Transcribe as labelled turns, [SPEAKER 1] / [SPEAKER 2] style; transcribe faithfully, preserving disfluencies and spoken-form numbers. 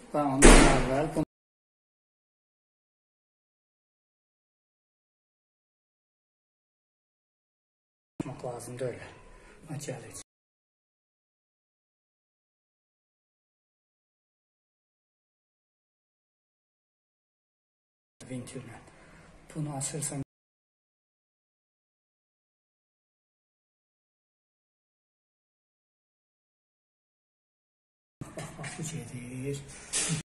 [SPEAKER 1] Və ondan əvvəl bunu yapmaq lazımdır öyle. Gəlir. Ventürlə. Bunu açırsan. Bax, bax, bu gedir.